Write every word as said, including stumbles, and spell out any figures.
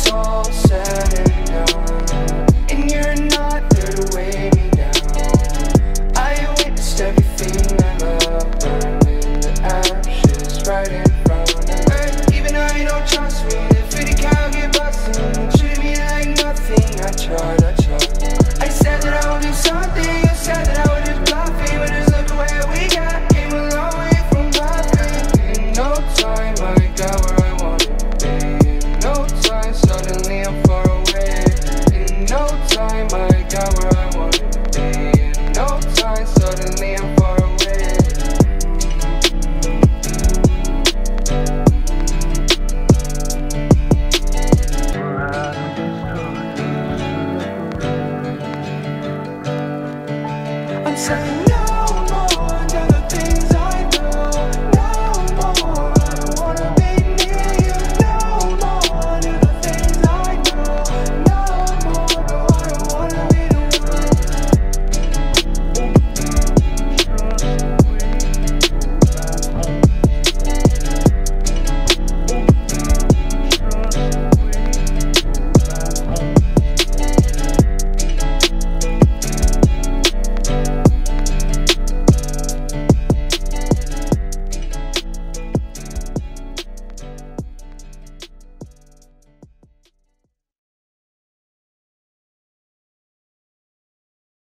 all said and done, and you're not there to weigh me down. I witnessed everything I love burn into ashes right in front of me. Even though you don't trust me, the fifty cal get busted. Treated me like nothing. I tried, I tried. I said that I would do something. You said that I would just bluffing, but just look where we got. Came a long way from nothing. In no time, I got where I wanted to be. In no time, suddenly I'm far away. In no time, I got where I wanted to be. In no time, suddenly I'm far away. I'm